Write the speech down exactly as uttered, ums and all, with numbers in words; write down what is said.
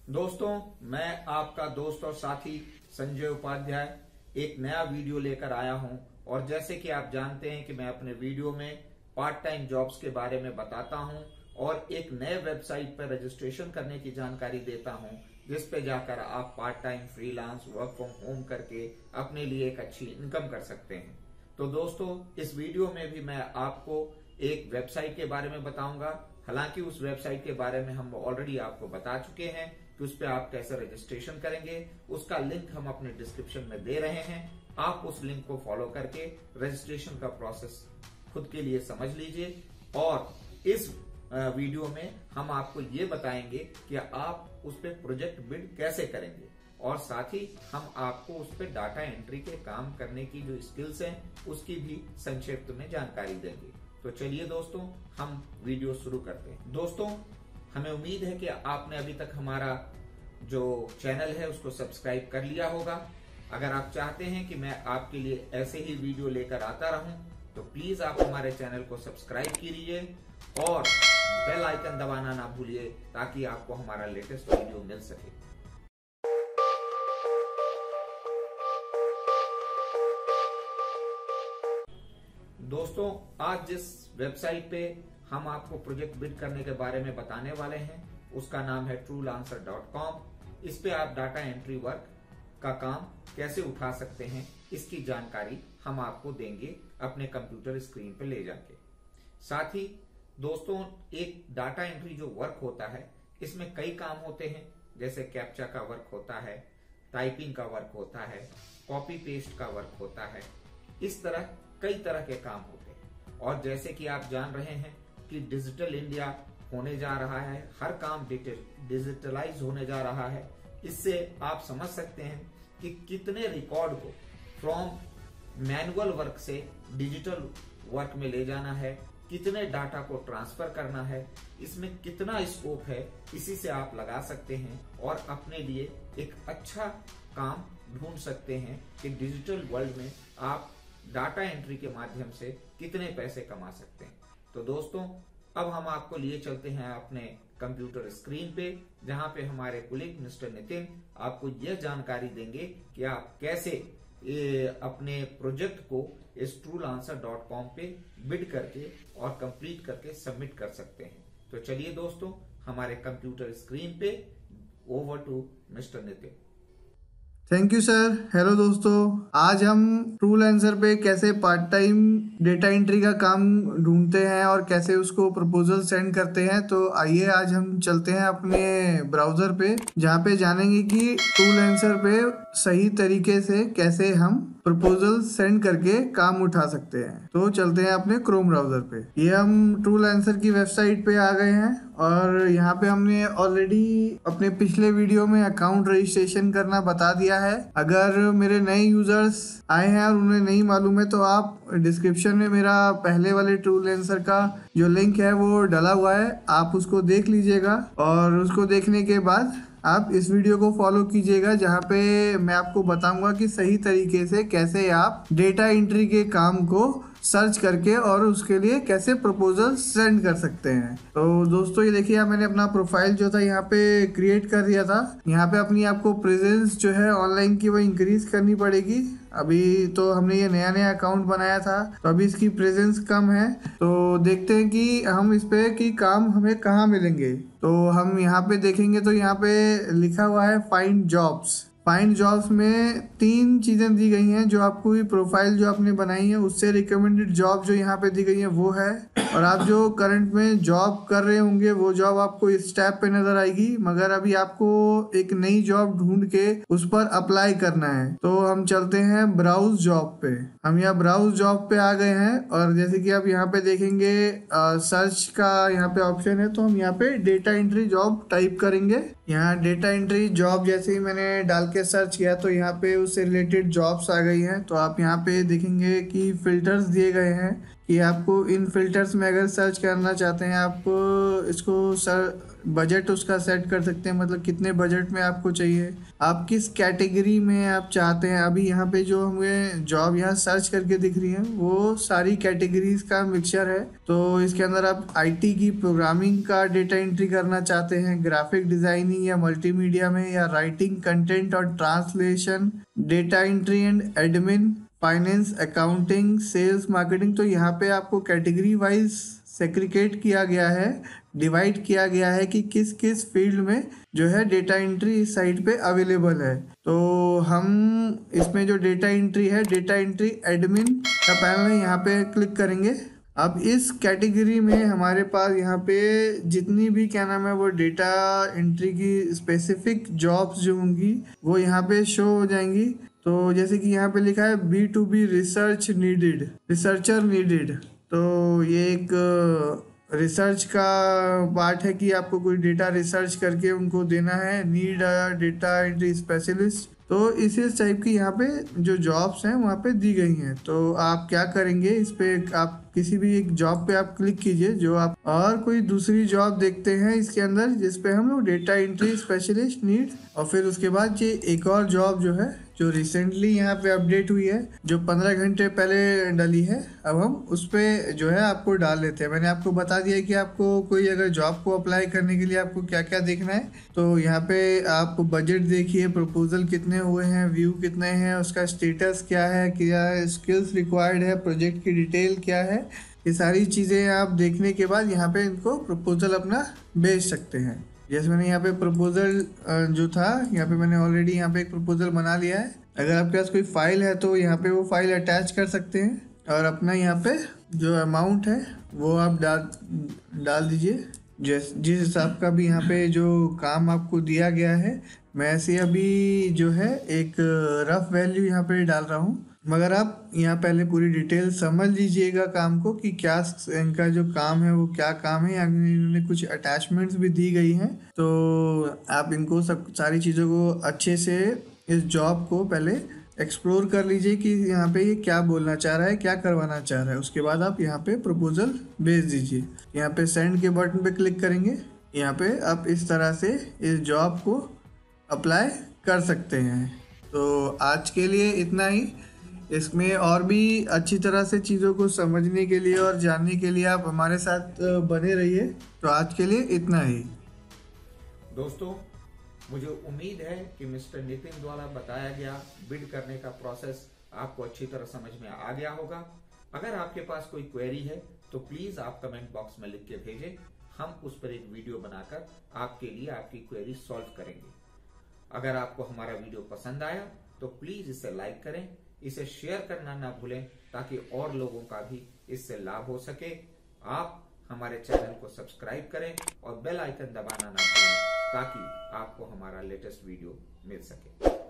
दोस्तों, मैं आपका दोस्त और साथी संजय उपाध्याय एक नया वीडियो लेकर आया हूं। और जैसे कि आप जानते हैं कि मैं अपने वीडियो में पार्ट टाइम जॉब्स के बारे में बताता हूं और एक नए वेबसाइट पर रजिस्ट्रेशन करने की जानकारी देता हूं, जिस पे जाकर आप part time freelance work from home करके अपने लिए एक अच्छी इनकम कर सकते हैं। तो दोस्तों, इस वीडियो में भी मैं आपको एक वेबसाइट के बारे में बताऊंगा। हालांकि उस वेबसाइट के बारे में हम ऑलरेडी आपको बता चुके हैं कि उस पर आप कैसे रजिस्ट्रेशन करेंगे। उसका लिंक हम अपने डिस्क्रिप्शन में दे रहे हैं। आप उस लिंक को फॉलो करके रजिस्ट्रेशन का प्रोसेस खुद के लिए समझ लीजिए। और इस वीडियो में हम आपको ये बताएंगे कि आप उस पर प्रोजेक्ट बिल्ड कैसे करेंगे, और साथ ही हम आपको उस पर डाटा एंट्री के काम करने की जो स्किल्स हैं उसकी भी संक्षिप्त में जानकारी देंगे। तो चलिए दोस्तों, हम वीडियो शुरू करते हैं। दोस्तों, हमें उम्मीद है कि आपने अभी तक हमारा जो चैनल है उसको सब्सक्राइब कर लिया होगा। अगर आप चाहते हैं कि मैं आपके लिए ऐसे ही वीडियो लेकर आता रहूं, तो प्लीज आप हमारे चैनल को सब्सक्राइब कीजिए और बेल आइकन दबाना ना भूलिए, ताकि आपको हमारा लेटेस्ट वीडियो मिल सके। दोस्तों, आज जिस वेबसाइट पे हम आपको प्रोजेक्ट बिल्ड करने के बारे में बताने वाले हैं उसका नाम है ट्रू लांसर डॉट कॉम। इस पे आप डाटा एंट्री वर्क का काम कैसे उठा सकते हैं, इसकी जानकारी हम आपको देंगे अपने कंप्यूटर स्क्रीन पे ले जाके। साथ ही दोस्तों, एक डाटा एंट्री जो वर्क होता है इसमें कई काम होते हैं, जैसे कैप्चा का वर्क होता है, टाइपिंग का वर्क होता है, कॉपी पेस्ट का वर्क होता है। इस तरह कई तरह के काम होते हैं। और जैसे कि आप जान रहे हैं कि डिजिटल इंडिया होने जा रहा है, हर काम डिजिटलाइज होने जा रहा है। इससे आप समझ सकते हैं कि कितने रिकॉर्ड को फ्रॉम मैनुअल वर्क से डिजिटल वर्क में ले जाना है, कितने डाटा को ट्रांसफर करना है, इसमें कितना स्कोप है। इसी से आप लगा सकते हैं और अपने लिए एक अच्छा काम ढूंढ सकते हैं कि डिजिटल वर्ल्ड में आप डाटा एंट्री के माध्यम से कितने पैसे कमा सकते हैं। तो दोस्तों, अब हम आपको लिए चलते हैं अपने कंप्यूटर स्क्रीन पे, जहां पे हमारे कुलीग मिस्टर नितिन आपको यह जानकारी देंगे कि आप कैसे अपने प्रोजेक्ट को इस ट्रू लांसर डॉट कॉम पे बिड करके और कंप्लीट करके सबमिट कर सकते हैं। तो चलिए दोस्तों, हमारे कंप्यूटर स्क्रीन पे over to mister Nitin. Thank you sir. Hello दोस्तों, आज हम ट्रूलैंसर पे कैसे पार्ट टाइम डेटा एंट्री का काम ढूंढते हैं और कैसे उसको प्रपोजल सेंड करते हैं। तो आइए आज हम चलते हैं अपने ब्राउज़र पे, जहाँ पे जानेंगे कि ट्रूलैंसर पे सही तरीके से कैसे हम प्रपोजल सेंड करके काम उठा सकते हैं। तो चलते हैं अपने क्रोम ब्राउज़र पे। ये हम ट्रूलैंसर की वेबसाइट पे आ गए हैं और यहाँ पे हमने ऑलरेडी अपने पिछले वीडियो में अकाउंट रजिस्ट्रेशन करना बता दिया है। अगर मेरे नए यूजर्स आए हैं और उन्हें नहीं मालूम है, तो आप डिस्क्रिप्शन में मेरा पहले वाले ट्रूलैंसर का जो लिंक है वो डला हुआ है, आप उसको देख लीजिएगा। और उसको देखने के बाद आप इस वीडियो को फॉलो कीजिएगा, जहाँ पे मैं आपको बताऊंगा कि सही तरीके से कैसे आप डेटा एंट्री के काम को सर्च करके और उसके लिए कैसे प्रपोजल सेंड कर सकते हैं। तो दोस्तों, ये देखिए, मैंने अपना प्रोफाइल जो था यहाँ पे क्रिएट कर दिया था। यहाँ पे अपनी आपको प्रेजेंस जो है ऑनलाइन की वो इंक्रीज करनी पड़ेगी। अभी तो हमने ये नया नया अकाउंट बनाया था, तो अभी इसकी प्रेजेंस कम है। तो देखते हैं कि हम इस पे कि काम हमें कहाँ मिलेंगे। तो हम यहाँ पे देखेंगे तो यहाँ पे लिखा हुआ है फाइंड जॉब्स। फाइंड जॉब्स में तीन चीज़ें दी गई हैं, जो आपको ये प्रोफाइल जो आपने बनाई है उससे रिकमेंडेड जॉब जो यहाँ पे दी गई है वो है। और आप जो करंट में जॉब कर रहे होंगे वो जॉब आपको इस टैब पे नजर आएगी, मगर अभी आपको एक नई जॉब ढूंढ के उस पर अप्लाई करना है। तो हम चलते हैं ब्राउज जॉब पे। हम यहाँ ब्राउज जॉब पे आ गए हैं और जैसे कि आप यहाँ पे देखेंगे सर्च का यहाँ पे ऑप्शन है, तो हम यहाँ पे डेटा एंट्री जॉब टाइप करेंगे। यहाँ डेटा एंट्री जॉब जैसे ही मैंने डाल के सर्च किया तो यहाँ पे उससे रिलेटेड जॉब्स आ गई हैं। तो आप यहाँ पे देखेंगे कि फिल्टर्स दिए गए हैं कि आपको इन फिल्टर्स में अगर सर्च करना चाहते हैं, आपको इसको सर बजट उसका सेट कर सकते हैं, मतलब कितने बजट में आपको चाहिए, आप किस कैटेगरी में आप चाहते हैं। अभी यहाँ पे जो हमें जॉब यहाँ सर्च करके दिख रही है वो सारी कैटेगरीज का मिक्सचर है। तो इसके अंदर आप आईटी की प्रोग्रामिंग का डेटा एंट्री करना चाहते हैं, ग्राफिक डिजाइनिंग या मल्टीमीडिया में, या राइटिंग कंटेंट और translation, data entry and admin, finance, accounting, sales, marketing. तो यहाँ पे आपको कैटेगरी वाइज सेग्रीगेट किया गया है, डिवाइड किया गया है कि किस किस फील्ड में जो है डेटा एंट्री इस साइट पे अवेलेबल है। तो हम इसमें जो डेटा एंट्री है, डेटा एंट्री एडमिन का पैनल है, यहाँ पे क्लिक करेंगे। अब इस कैटेगरी में हमारे पास यहाँ पे जितनी भी क्या नाम है वो डेटा एंट्री की स्पेसिफिक जॉब्स जो होंगी वो यहाँ पे शो हो जाएंगी। तो जैसे कि यहाँ पे लिखा है B to B research needed, researcher needed. तो ये एक रिसर्च का पार्ट है कि आपको कोई डेटा रिसर्च करके उनको देना है, नीड डेटा एंट्री स्पेशलिस्ट। तो इसी टाइप की यहाँ पे जो जॉब्स हैं वहाँ पे दी गई हैं। तो आप क्या करेंगे, इस पे आप किसी भी एक जॉब पे आप क्लिक कीजिए जो आप, और कोई दूसरी जॉब देखते हैं इसके अंदर जिस पे हम लोग डेटा एंट्री स्पेशलिस्ट नीड, और फिर उसके बाद ये एक और जॉब जो है जो रिसेंटली यहाँ पे अपडेट हुई है, जो पंद्रह घंटे पहले डली है, अब हम उस पे जो है आपको डाल लेते हैं। मैंने आपको बता दिया कि आपको कोई अगर जॉब को अप्लाई करने के लिए आपको क्या क्या देखना है। तो यहाँ पे आप बजट देखिए, प्रपोजल कितने हुए हैं, व्यू कितने हैं, उसका स्टेटस क्या है, क्या स्किल्स रिक्वायर्ड है, प्रोजेक्ट की डिटेल क्या है, ये सारी चीज़ें आप देखने के बाद यहाँ पे इनको प्रपोजल अपना भेज सकते हैं। जैसे मैंने यहाँ पे प्रपोजल जो था, यहाँ पे मैंने ऑलरेडी यहाँ पे एक प्रपोजल बना लिया है। अगर आपके पास कोई फाइल है तो यहाँ पे वो फाइल अटैच कर सकते हैं, और अपना यहाँ पे जो अमाउंट है वो आप डाल डाल दीजिए जिस जिस हिसाब का भी यहाँ पे जो काम आपको दिया गया है। मैं ऐसे अभी जो है एक रफ वैल्यू यहाँ पे डाल रहा हूँ, मगर आप यहाँ पहले पूरी डिटेल समझ लीजिएगा काम को कि क्या इनका जो काम है वो क्या काम है। इन्होंने कुछ अटैचमेंट्स भी दी गई हैं, तो आप इनको सब सारी चीज़ों को अच्छे से इस जॉब को पहले एक्सप्लोर कर लीजिए कि यहाँ पे ये क्या बोलना चाह रहा है, क्या करवाना चाह रहा है। उसके बाद आप यहाँ पे प्रपोजल भेज दीजिए। यहाँ पे सेंड के बटन पे क्लिक करेंगे, यहाँ पे आप इस तरह से इस जॉब को अप्लाई कर सकते हैं। तो आज के लिए इतना ही। इसमें और भी अच्छी तरह से चीज़ों को समझने के लिए और जानने के लिए आप हमारे साथ बने रहिए। तो आज के लिए इतना ही दोस्तों। मुझे उम्मीद है कि मिस्टर नितिन द्वारा बताया गया बिड करने का प्रोसेस आपको अच्छी तरह समझ में आ गया होगा। अगर आपके पास कोई क्वेरी है तो प्लीज आप कमेंट बॉक्स में लिख के भेजें, हम उस पर एक वीडियो बनाकर आपके लिए आपकी क्वेरी सॉल्व करेंगे। अगर आपको हमारा वीडियो पसंद आया तो प्लीज इसे लाइक करें, इसे शेयर करना ना भूलें ताकि और लोगों का भी इससे लाभ हो सके। आप हमारे चैनल को सब्सक्राइब करें और बेल आइकन दबाना ना भूलें ताकि आपको हमारा लेटेस्ट वीडियो मिल सके।